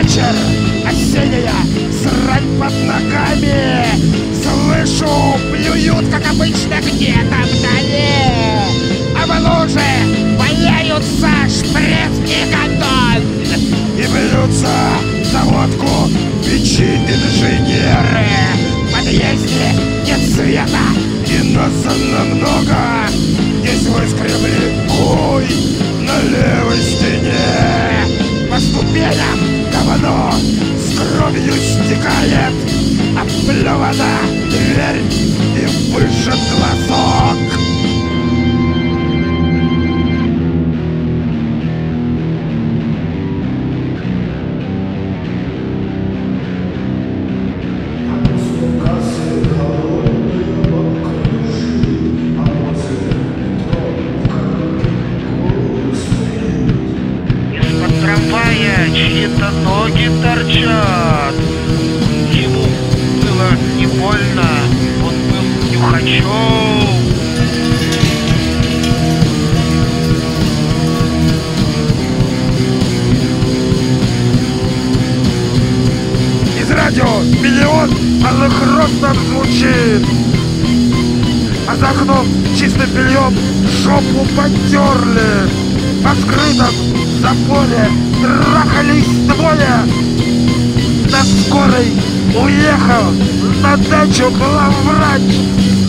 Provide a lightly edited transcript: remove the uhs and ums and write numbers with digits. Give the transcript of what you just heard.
вечер, осенняя срань под ногами. Слышу, плюют, как обычно, где-то вдали. А в луже валяются шприц и гондон. И бьются за водку печи инженеры. В подъезде нет света и нас намного. Здесь выскребли хуй на левой стене. По ступеням говно с кровью стекает. Оплевана дверь и выжжен глазок. Из-под трамвая чьи-то ноги торчат. Ему было не больно, он был нюхачом. Из радио миллион алых роз нам звучит. А за окном чистым бельем жопу потерли. В открытом заборе трахались двое. На скорой уехал на дачу главврач.